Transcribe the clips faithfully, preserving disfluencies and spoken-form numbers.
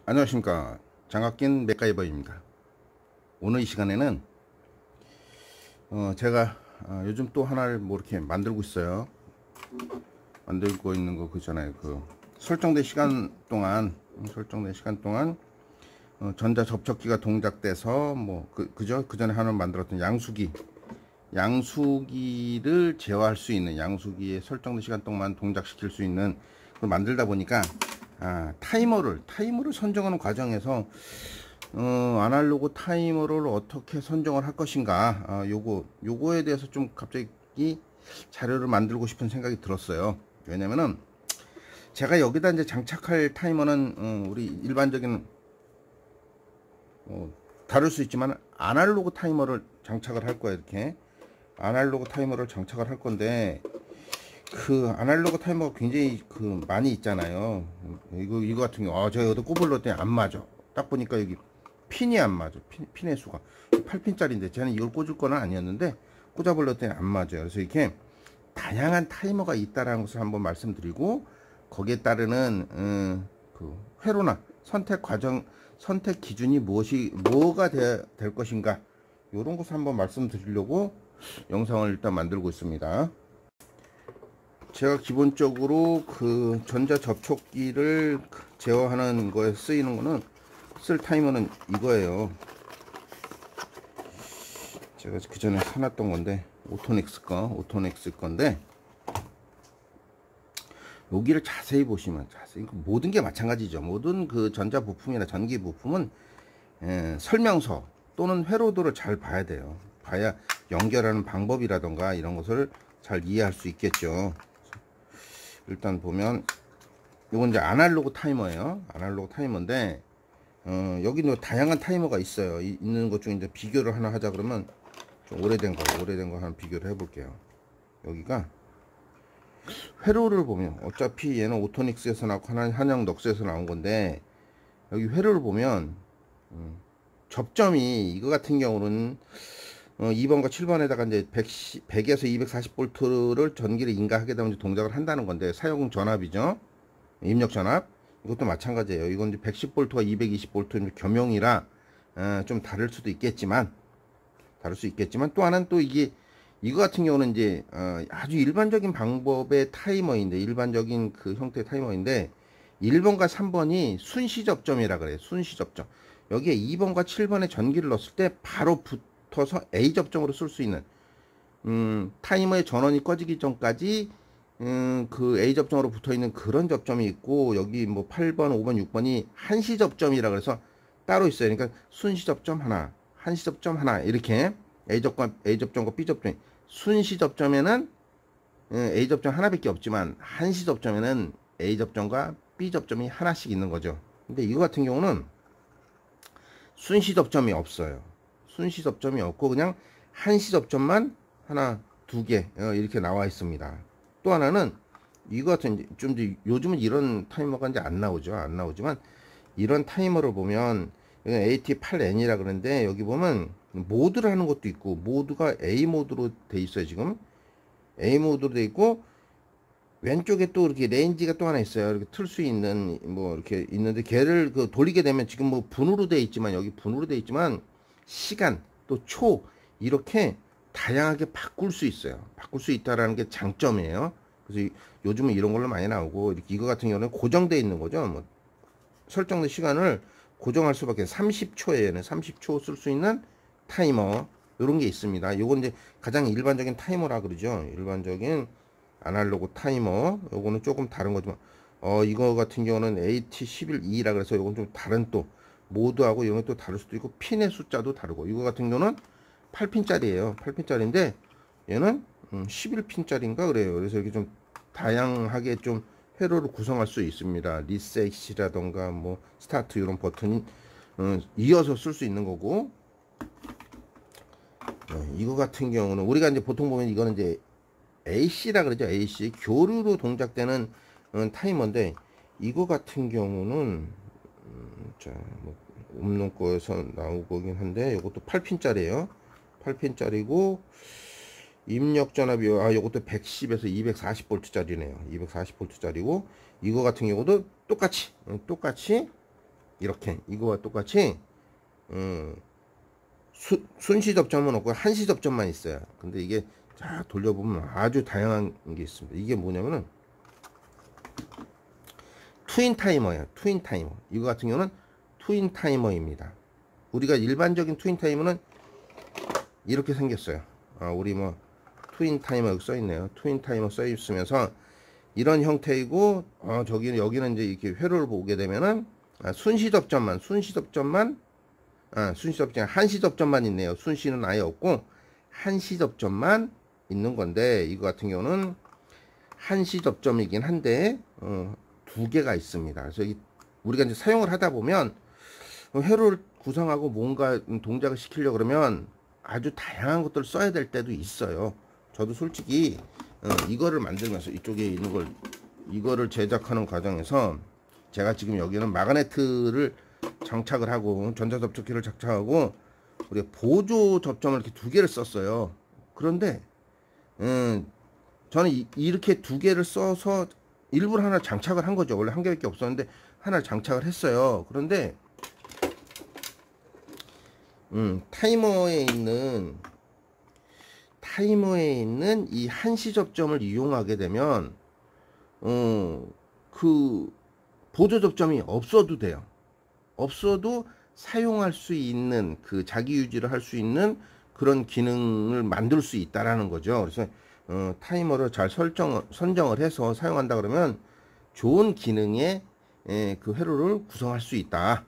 안녕하십니까. 장학긴 맥가이버입니다. 오늘 이 시간에는 어 제가 어 요즘 또 하나를 뭐 이렇게 만들고 있어요. 만들고 있는 거 그잖아요. 그 설정된 시간 동안 설정된 시간 동안 어 전자 접촉기가 동작돼서 뭐 그 그저 그 전에 하나 만들었던 양수기 양수기를 제어할 수 있는, 양수기의 설정된 시간 동안 동작시킬 수 있는 걸 만들다 보니까 아, 타이머를 타이머를 선정하는 과정에서 어, 아날로그 타이머를 어떻게 선정을 할 것인가, 아, 요거 요거에 대해서 좀 갑자기 자료를 만들고 싶은 생각이 들었어요. 왜냐면은 제가 여기다 이제 장착할 타이머는 어, 우리 일반적인 어, 다룰 수 있지만 아날로그 타이머를 장착을 할 거예요. 이렇게 아날로그 타이머를 장착을 할 건데, 그 아날로그 타이머가 굉장히 그 많이 있잖아요. 이거 이거 같은 경우 아 제가 여기다 꼽을 넣었더니 안 맞아. 딱 보니까 여기 핀이 안 맞아. 핀, 핀의 수가 팔 핀짜리인데 저는 이걸 꽂을 거는 아니었는데 꽂아볼 넣었더니 안 맞아요. 그래서 이렇게 다양한 타이머가 있다라는 것을 한번 말씀드리고, 거기에 따르는 음, 그 회로나 선택 과정, 선택 기준이 무엇이 뭐가 되, 될 것인가, 이런 것을 한번 말씀드리려고 영상을 일단 만들고 있습니다. 제가 기본적으로 그 전자 접촉기를 제어하는 거에 쓰이는 거는, 쓸 타이머는 이거예요. 제가 그 전에 사놨던 건데 오토닉스 거, 오토닉스 건데, 여기를 자세히 보시면, 자세히 모든 게 마찬가지죠. 모든 그 전자 부품이나 전기 부품은 에, 설명서 또는 회로도를 잘 봐야 돼요. 봐야 연결하는 방법이라던가 이런 것을 잘 이해할 수 있겠죠. 일단 보면 이건 이제 아날로그 타이머예요. 아날로그 타이머인데 어, 여기는 다양한 타이머가 있어요. 이, 있는 것 중에 이제 비교를 하나 하자 그러면, 좀 오래된 거 오래된 거 한번 비교를 해볼게요. 여기가 회로를 보면, 어차피 얘는 오토닉스에서 나왔고 하나는 한양 넉스에서 나온 건데, 여기 회로를 보면 음, 접점이 이거 같은 경우는 어, 이 번과 칠 번에다가 이제 백, 백에서 이백사십 볼트를 전기를 인가하게 되면 동작을 한다는 건데, 사용 전압이죠. 입력 전압. 이것도 마찬가지예요. 이건 이제 백십 볼트와 이백이십 볼트 겸용이라 어, 좀 다를 수도 있겠지만, 다를 수 있겠지만 또 하나는 또 이게 이거 같은 경우는 이제 어, 아주 일반적인 방법의 타이머인데, 일반적인 그 형태의 타이머인데, 일 번과 삼 번이 순시 접점이라 그래요. 순시 접점. 여기에 이 번과 칠 번에 전기를 넣었을 때 바로 붙어서 A 접점으로 쓸 수 있는, 음, 타이머의 전원이 꺼지기 전까지 음, 그 A 접점으로 붙어 있는 그런 접점이 있고, 여기 뭐 팔 번, 오 번, 육 번이 한시 접점이라 그래서 따로 있어요. 그러니까 순시 접점 하나, 한시 접점 하나, 이렇게 A 접점, A 접점과 B 접점. 순시 접점에는 A 접점 하나밖에 없지만, 한시 접점에는 A 접점과 B 접점이 하나씩 있는 거죠. 근데 이거 같은 경우는 순시 접점이 없어요. 순시 접점이 없고 그냥 한시 접점만 하나, 두 개 이렇게 나와 있습니다. 또 하나는 이거 같은, 좀 이제 요즘은 이런 타이머가 이제 안 나오죠. 안 나오지만 이런 타이머를 보면, 이건 에이티 팔 엔이라 그러는데, 여기 보면 모드를 하는 것도 있고, 모드가 A 모드로 돼 있어요. 지금 A 모드로 돼 있고, 왼쪽에 또 이렇게 레인지가 또 하나 있어요. 이렇게 틀 수 있는 뭐 이렇게 있는데, 걔를 그 돌리게 되면, 지금 뭐 분으로 돼 있지만, 여기 분으로 돼 있지만 시간 또 초 이렇게 다양하게 바꿀 수 있어요. 바꿀 수 있다라는 게 장점이에요. 그래서 요즘은 이런 걸로 많이 나오고, 이렇게 이거 같은 경우는 고정되어 있는 거죠. 뭐 설정된 시간을 고정할 수밖에, 삼십 초에는 삼십 초 쓸 수 있는 타이머, 이런 게 있습니다. 요건 이제 가장 일반적인 타이머라 그러죠. 일반적인 아날로그 타이머. 요거는 조금 다른 거지만, 어 이거 같은 경우는 에이티 십일 이라 그래서 요건 좀 다른, 또 모드하고 이런 게 또 다를 수도 있고, 핀의 숫자도 다르고, 이거 같은 경우는 팔 핀짜리예요. 팔 핀짜리인데 얘는 음, 십일 핀짜리인가 그래요. 그래서 이렇게 좀 다양하게 좀 회로를 구성할 수 있습니다. 리셋이라던가 뭐 스타트, 이런 버튼이 어, 이어서 쓸 수 있는 거고, 어, 이거 같은 경우는 우리가 이제 보통 보면 이거는 이제 에이씨라 그러죠. 에이씨, 교류로 동작되는 어, 타이머인데, 이거 같은 경우는 음, 자, 뭐 없는 거에서 나오긴 한데, 이것도 팔 핀짜리예요. 팔 핀짜리고, 입력 전압이, 아, 요것도 백십에서 이백사십 볼트짜리네요. 이백사십 볼트짜리고, 이거 같은 경우도 똑같이, 똑같이 이렇게 이거와 똑같이 음, 수, 순시 접점은 없고 한시 접점만 있어요. 근데 이게 자 돌려보면 아주 다양한 게 있습니다. 이게 뭐냐면은 트윈 타이머예요. 트윈 타이머. 이거 같은 경우는 트윈 타이머입니다. 우리가 일반적인 트윈 타이머는 이렇게 생겼어요. 아, 우리 뭐 트윈 타이머 여기 써 있네요. 트윈 타이머 써 있으면서 이런 형태이고, 어, 저기는 여기는 이제 이렇게 회로를 보게 되면은 아, 순시 접점만 순시 접점만 아, 순시 접점 한시 접점만 있네요. 순시는 아예 없고 한시 접점만 있는 건데, 이거 같은 경우는 한시 접점이긴 한데 어, 두 개가 있습니다. 그래서 이, 우리가 이제 사용을 하다 보면 회로를 구성하고 뭔가 동작을 시키려고 그러면 아주 다양한 것들을 써야 될 때도 있어요. 저도 솔직히 어, 이거를 만들면서 이쪽에 있는 걸 이거를 제작하는 과정에서 제가 지금 여기는 마그네트를 장착을 하고 전자접촉기를 장착하고 우리가 보조 접점을 이렇게 두 개를 썼어요. 그런데 음, 저는 이, 이렇게 두 개를 써서 일부러 하나 장착을 한 거죠. 원래 한 개밖에 없었는데 하나를 장착을 했어요. 그런데 음, 타이머에 있는 타이머에 있는 이 한시 접점을 이용하게 되면 어, 그 보조 접점이 없어도 돼요. 없어도 사용할 수 있는 그 자기 유지를 할 수 있는 그런 기능을 만들 수 있다라는 거죠. 그래서 어, 타이머를 잘 설정 선정을 해서 사용한다 그러면 좋은 기능의 에, 그 회로를 구성할 수 있다.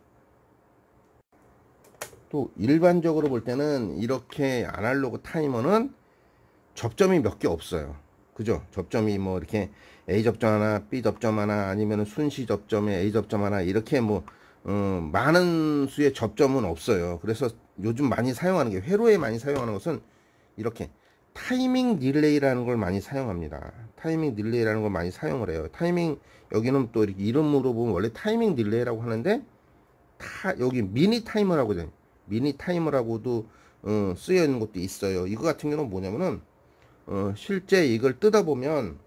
또 일반적으로 볼 때는 이렇게 아날로그 타이머는 접점이 몇 개 없어요. 그죠? 접점이 뭐 이렇게 A 접점 하나, B 접점 하나, 아니면 순시 접점에 A 접점 하나, 이렇게 뭐 어, 많은 수의 접점은 없어요. 그래서 요즘 많이 사용하는 게, 회로에 많이 사용하는 것은 이렇게 타이밍 릴레이라는 걸 많이 사용합니다. 타이밍 릴레이라는 걸 많이 사용을 해요. 타이밍, 여기는 또 이렇게 이름으로 보면 원래 타이밍 릴레이라고 하는데 타, 여기 미니 타이머라고 해요. 미니 타이머라고도 어, 쓰여 있는 것도 있어요. 이거 같은 경우는 뭐냐면은 어, 실제 이걸 뜯어보면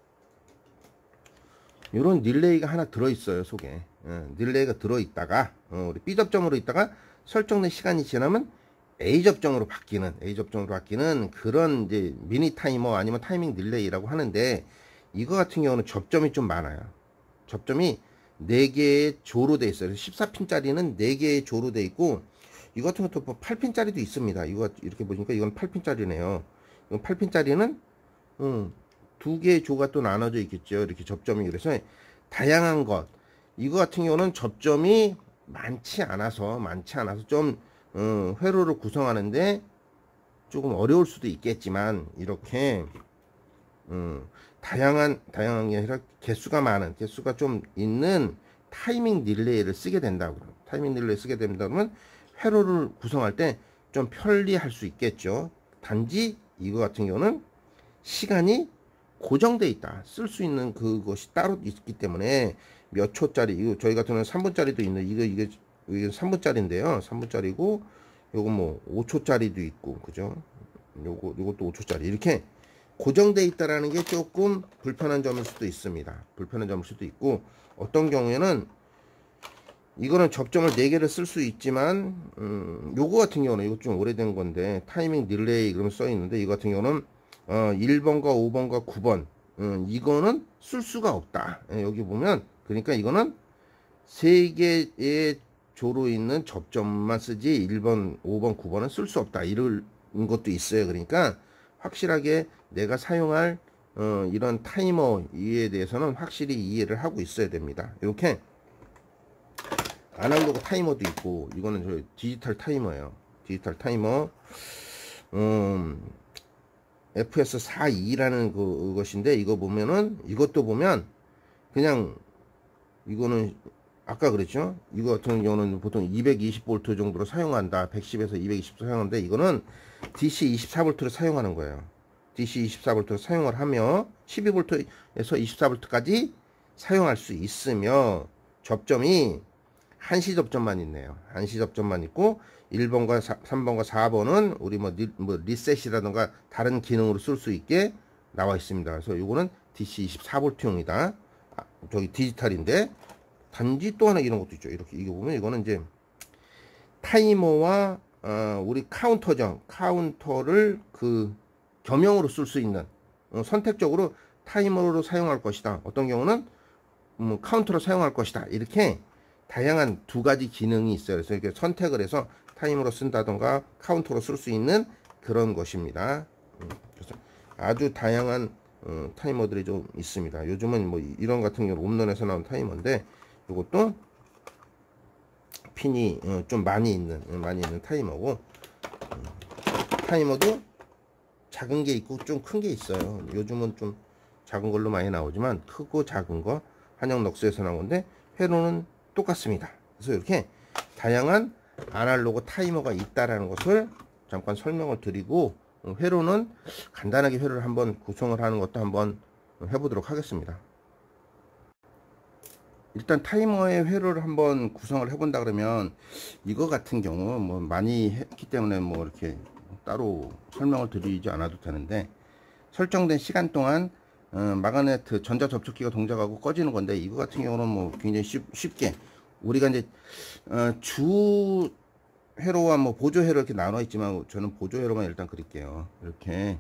이런 릴레이가 하나 들어있어요. 속에 어, 릴레이가 들어있다가 어, 우리 B 접점으로 있다가 설정된 시간이 지나면 A 접점으로 바뀌는 A 접점으로 바뀌는 그런 이제 미니 타이머 아니면 타이밍 릴레이라고 하는데, 이거 같은 경우는 접점이 좀 많아요. 접점이 네 개의 조로 돼 있어요. 십사 핀짜리는 네 개의 조로 돼 있고, 이거 같은 것도 뭐 팔 핀짜리도 있습니다. 이거 이렇게 보니까 이건 팔 핀짜리네요. 이건 팔 핀짜리는 음, 두 개의 조가 또 나눠져 있겠죠. 이렇게 접점이. 그래서 다양한 것. 이거 같은 경우는 접점이 많지 않아서 많지 않아서 좀 음, 회로를 구성하는데 조금 어려울 수도 있겠지만, 이렇게 음, 다양한 다양한 게 아니라 개수가 많은, 개수가 좀 있는 타이밍 릴레이를 쓰게 된다고. 타이밍 릴레이 쓰게 된다면 회로를 구성할 때 좀 편리할 수 있겠죠. 단지 이거 같은 경우는 시간이 고정돼 있다. 쓸 수 있는 그것이 따로 있기 때문에 몇 초짜리, 이거 저희 같은 경우는 삼 분짜리도 있는, 이거 이게 이게 삼 분짜리인데요. 삼 분짜리고 요거 뭐 오 초짜리도 있고, 그죠? 요거 요것도 오 초짜리. 이렇게 고정돼 있다라는 게 조금 불편한 점일 수도 있습니다. 불편한 점일 수도 있고, 어떤 경우에는 이거는 접점을 네 개를 쓸 수 있지만 음, 요거 같은 경우는 이거 좀 오래된 건데 타이밍 릴레이 그러면 써 있는데, 이거 같은 경우는 어, 일 번과 오 번과 구 번 음, 이거는 쓸 수가 없다. 예, 여기 보면 그러니까 이거는 세 개의 조로 있는 접점만 쓰지 일 번, 오 번, 구 번은 쓸 수 없다. 이런 것도 있어요. 그러니까 확실하게 내가 사용할 어, 이런 타이머에 대해서는 확실히 이해를 하고 있어야 됩니다. 이렇게 아날로그 타이머도 있고, 이거는 저 디지털 타이머예요. 디지털 타이머 음, 에프에스 사십이라는 그, 것인데, 이거 보면은 이것도 보면 그냥 이거는 아까 그랬죠. 이거 같은 경우는 보통 이백이십 볼트 정도로 사용한다. 백십에서 이백이십 사용하는데, 이거는 디씨 이십사 볼트를 사용하는 거예요. 디씨 이십사 볼트를 사용을 하며 십이 볼트에서 이십사 볼트까지 사용할 수 있으며, 접점이 한시 접점만 있네요. 한시 접점만 있고, 일 번과 삼 번과 사 번은 우리 뭐, 리, 뭐 리셋이라든가 다른 기능으로 쓸 수 있게 나와 있습니다. 그래서 이거는 디씨 이십사 볼트용이다. 아, 저기 디지털인데, 단지 또 하나 이런 것도 있죠. 이렇게 이게 보면 이거는 이제 타이머와 어, 우리 카운터죠. 카운터를 그 겸용으로 쓸 수 있는 어, 선택적으로 타이머로 사용할 것이다. 어떤 경우는 음, 카운터로 사용할 것이다. 이렇게 다양한 두 가지 기능이 있어요. 그래서 이렇게 선택을 해서 타이머로 쓴다던가 카운터로 쓸 수 있는 그런 것입니다. 음, 그래서 아주 다양한 어, 타이머들이 좀 있습니다. 요즘은 뭐 이런 같은 경우 홈런에서 나온 타이머인데 이것도 핀이 어, 좀 많이 있는 많이 있는 타이머고 음, 타이머도 작은 게 있고 좀 큰 게 있어요. 요즘은 좀 작은 걸로 많이 나오지만 크고 작은 거 한영 럭스에서 나온 건데 회로는 똑같습니다. 그래서 이렇게 다양한 아날로그 타이머가 있다라는 것을 잠깐 설명을 드리고 회로는 간단하게 회로를 한번 구성을 하는 것도 한번 해보도록 하겠습니다. 일단 타이머의 회로를 한번 구성을 해본다 그러면 이거 같은 경우 뭐 많이 했기 때문에 뭐 이렇게 따로 설명을 드리지 않아도 되는데 설정된 시간 동안 어, 마그네트 전자 접촉기가 동작하고 꺼지는 건데 이거 같은 경우는 뭐 굉장히 쉽, 쉽게 우리가 이제 어, 주 회로와 뭐 보조 회로 이렇게 나눠 있지만 저는 보조 회로만 일단 그릴게요. 이렇게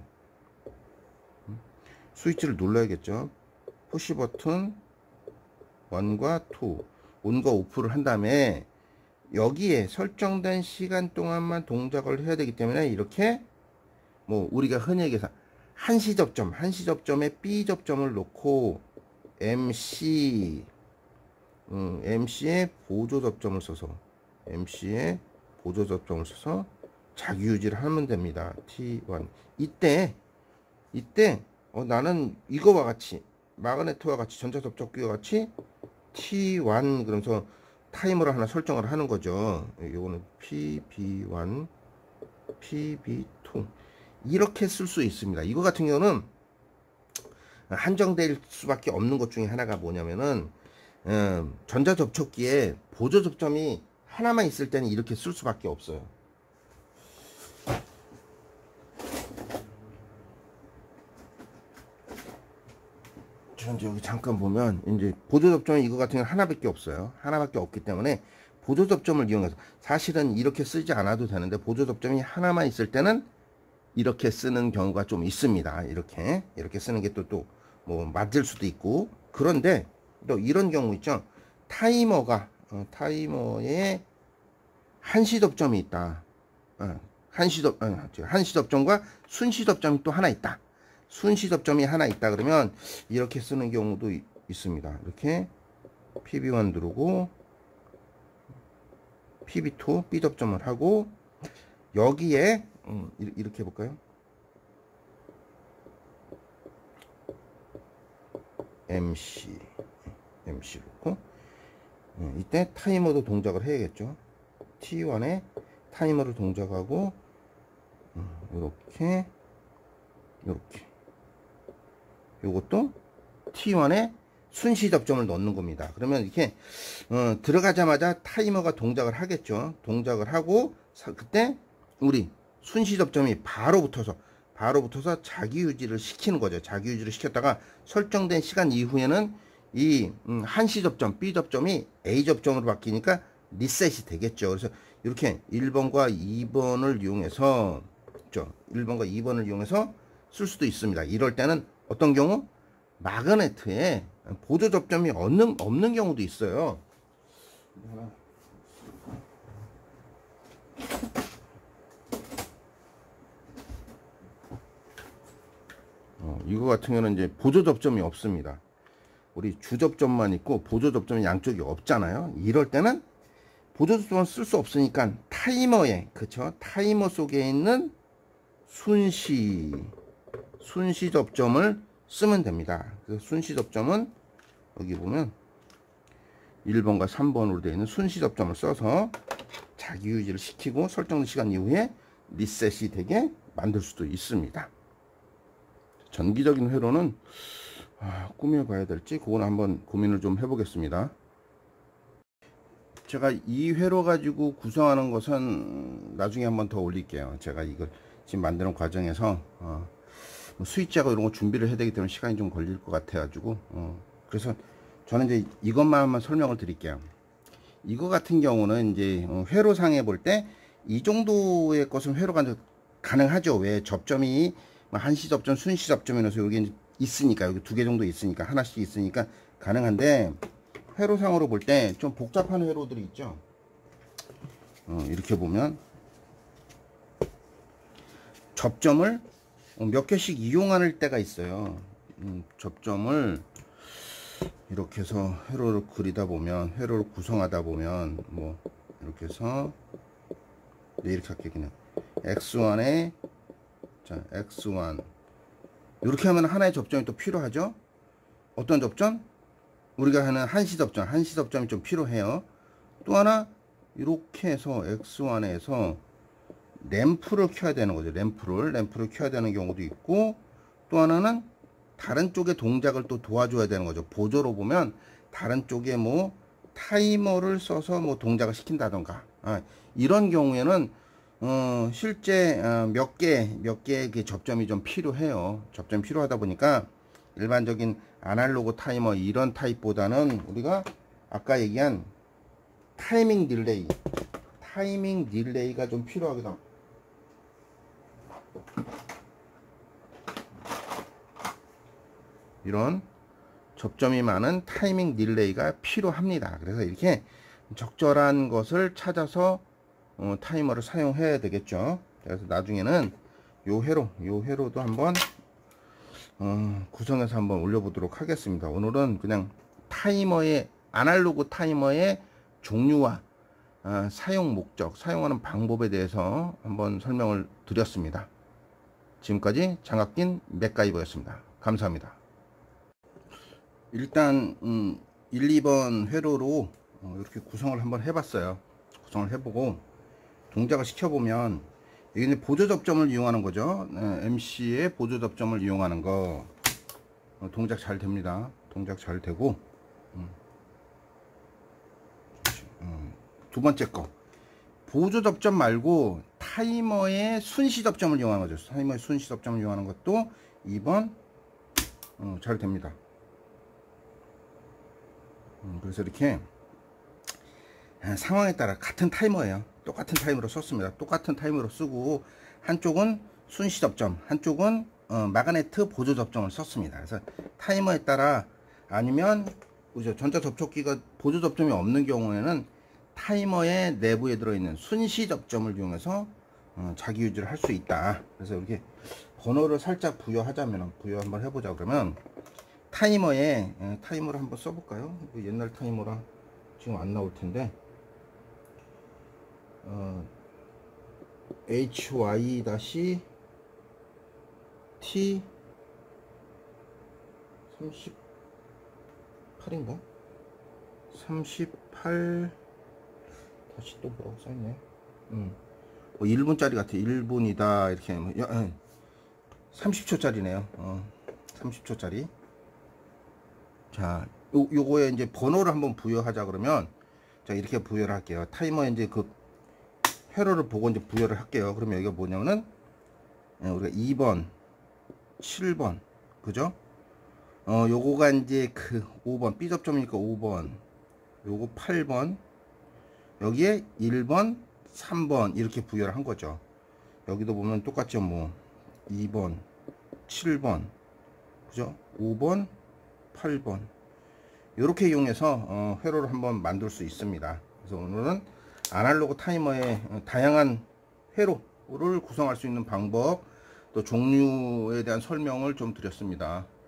스위치를 눌러야겠죠. 푸시 버튼 일과 이 온과 오프를 한 다음에 여기에 설정된 시간 동안만 동작을 해야 되기 때문에 이렇게 뭐 우리가 흔히 얘기해서 한시 접점, 한시 접점에 B 접점을 놓고 엠씨 음, 엠씨에 보조 접점을 써서 엠씨에 보조 접점을 써서 자기 유지를 하면 됩니다. 티 원 이때 이때 어, 나는 이거와 같이 마그네트와 같이 전자 접촉기와 같이 티 원 그러면서 타이머를 하나 설정을 하는 거죠. 이거는 피비 원, 피비 투 이렇게 쓸 수 있습니다. 이거 같은 경우는 한정될 수밖에 없는 것 중에 하나가 뭐냐면은 음, 전자 접촉기에 보조 접점이 하나만 있을 때는 이렇게 쓸 수밖에 없어요. 전 여기 잠깐 보면 이제 보조 접점이 이거 같은 경우는 하나밖에 없어요. 하나밖에 없기 때문에 보조 접점을 이용해서 사실은 이렇게 쓰지 않아도 되는데 보조 접점이 하나만 있을 때는 이렇게 쓰는 경우가 좀 있습니다. 이렇게 이렇게 쓰는 게 또 또 뭐 맞을 수도 있고 그런데 또 이런 경우 있죠. 타이머가 어, 타이머에 한시 접점이 있다. 어, 한시 접 어, 한시 접점과 순시 접점이 또 하나 있다. 순시 접점이 하나 있다 그러면 이렇게 쓰는 경우도 이, 있습니다. 이렇게 피비 원 누르고 피비 투 B 접점을 하고 여기에 음, 이렇게 해볼까요? 엠씨 엠씨 놓고 음, 이때 타이머도 동작을 해야겠죠. 티 원에 타이머를 동작하고 음, 이렇게 이렇게 요것도 티 원에 순시 접점을 넣는 겁니다. 그러면 이렇게 어, 들어가자마자 타이머가 동작을 하겠죠. 동작을 하고 사, 그때 우리 순시 접점이 바로 붙어서 바로 붙어서 자기 유지를 시키는 거죠. 자기 유지를 시켰다가 설정된 시간 이후에는 이 음, 한시 접점 B 접점이 A 접점으로 바뀌니까 리셋이 되겠죠. 그래서 이렇게 일 번과 이 번을 이용해서 그렇죠? 일 번과 이 번을 이용해서 쓸 수도 있습니다. 이럴 때는 어떤 경우 마그네트에 보조 접점이 없는, 없는 경우도 있어요. 어, 이거 같은 경우는 이제 보조 접점이 없습니다. 우리 주 접점만 있고 보조 접점이 양쪽이 없잖아요. 이럴 때는 보조 접점을 쓸 수 없으니까 타이머에 그쵸? 타이머 속에 있는 순시 순시 접점을 쓰면 됩니다. 그 순시 접점은 여기 보면 일 번과 삼 번으로 되어 있는 순시 접점을 써서 자기 유지를 시키고 설정된 시간 이후에 리셋이 되게 만들 수도 있습니다. 전기적인 회로는 아, 꾸며봐야 될지 그건 한번 고민을 좀 해보겠습니다. 제가 이 회로 가지고 구성하는 것은 나중에 한번 더 올릴게요. 제가 이걸 지금 만드는 과정에서 어, 뭐 스위치하고 이런 거 준비를 해야 되기 때문에 시간이 좀 걸릴 것 같아 가지고 어, 그래서 저는 이제 이것만 한번 설명을 드릴게요. 이거 같은 경우는 이제 회로상에 볼 때 이 정도의 것은 회로가 가능하죠. 왜? 접점이 한시 접점, 순시 접점이라서 여기 있으니까, 여기 두 개 정도 있으니까, 하나씩 있으니까 가능한데, 회로상으로 볼 때 좀 복잡한 회로들이 있죠. 어, 이렇게 보면 접점을 몇 개씩 이용할 때가 있어요. 음, 접점을 이렇게 해서 회로를 그리다 보면, 회로를 구성하다 보면, 뭐 이렇게 해서 네, 이렇게 할게. 그냥 엑스 원에 자 엑스 원 이렇게 하면 하나의 접점이 또 필요하죠. 어떤 접점? 우리가 하는 한시 접점, 한시 접점이 좀 필요해요. 또 하나 이렇게 해서 엑스 원에서 램프를 켜야 되는 거죠. 램프를 램프를 켜야 되는 경우도 있고, 또 하나는 다른 쪽의 동작을 또 도와줘야 되는 거죠. 보조로 보면 다른 쪽에 뭐 타이머를 써서 뭐 동작을 시킨다던가, 아, 이런 경우에는 어, 실제 어, 몇 개, 몇 개의 그 접점이 좀 필요해요. 접점이 필요하다 보니까 일반적인 아날로그 타이머 이런 타입보다는 우리가 아까 얘기한 타이밍 딜레이, 타이밍 딜레이가 좀 필요하기도 합니다. 이런 접점이 많은 타이밍 딜레이가 필요합니다. 그래서 이렇게 적절한 것을 찾아서 어, 타이머를 사용해야 되겠죠. 그래서 나중에는 요 회로, 요 회로도 한번 어, 구성해서 한번 올려보도록 하겠습니다. 오늘은 그냥 타이머의, 아날로그 타이머의 종류와 어, 사용 목적, 사용하는 방법에 대해서 한번 설명을 드렸습니다. 지금까지 장학긴 맥가이버였습니다. 감사합니다. 일단 음, 일, 이 번 회로로 어, 이렇게 구성을 한번 해봤어요. 구성을 해보고 동작을 시켜보면 이게 이제 보조 접점을 이용하는 거죠. 네, 엠씨의 보조 접점을 이용하는 거 어, 동작 잘 됩니다. 동작 잘 되고 음. 음, 두 번째 거 보조 접점 말고 타이머의 순시 접점을 이용하는 거죠. 타이머의 순시 접점을 이용하는 것도 이 번 어, 잘 됩니다. 음, 그래서 이렇게 상황에 따라 같은 타이머예요. 똑같은 타이머로 썼습니다. 똑같은 타이머로 쓰고 한쪽은 순시 접점, 한쪽은 어, 마그네트 보조 접점을 썼습니다. 그래서 타이머에 따라, 아니면 그죠, 전자 접촉기가 보조 접점이 없는 경우에는 타이머의 내부에 들어있는 순시 접점을 이용해서 어, 자기 유지를 할 수 있다. 그래서 이렇게 번호를 살짝 부여하자면, 부여 한번 해보자. 그러면 타이머에 에, 타이머를 한번 써볼까요? 옛날 타이머라 지금 안 나올 텐데, 어, 에이치와이-T 삼십팔인가? 삼십팔 다시 또 뭐라고 써있네. 음. 뭐 일 분짜리 같아. 일 분이다 이렇게. 삼십 초짜리네요. 어, 삼십 초짜리. 자, 요, 요거에 이제 번호를 한번 부여하자 그러면, 자, 이렇게 부여를 할게요. 타이머에 이제 그 회로를 보고 이제 부여를 할게요. 그러면 여기가 뭐냐면은, 우리가 이 번, 칠 번, 그죠? 어, 요거가 이제 그 오 번, B 접점이니까 오 번, 요거 팔 번, 여기에 일 번, 삼 번, 이렇게 부여를 한 거죠. 여기도 보면 똑같죠. 뭐, 이 번, 칠 번, 그죠? 오 번, 팔 번. 이렇게 이용해서 어, 회로를 한번 만들 수 있습니다. 그래서 오늘은 아날로그 타이머의 다양한 회로를 구성할 수 있는 방법, 또 종류에 대한 설명을 좀 드렸습니다.